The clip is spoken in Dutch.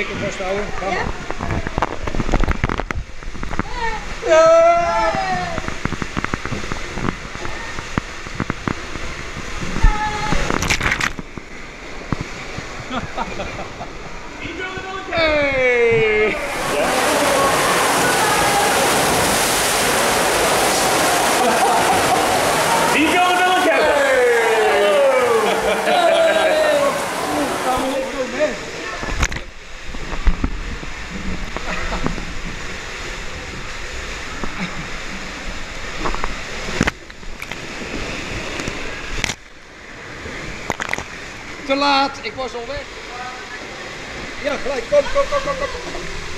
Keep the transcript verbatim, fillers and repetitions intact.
Dikke vasthouden. Ga maar. Hey! Die wil de melk hebben! Te laat, ik was al weg. Ja, gelijk, kom, kom, kom, kom, kom.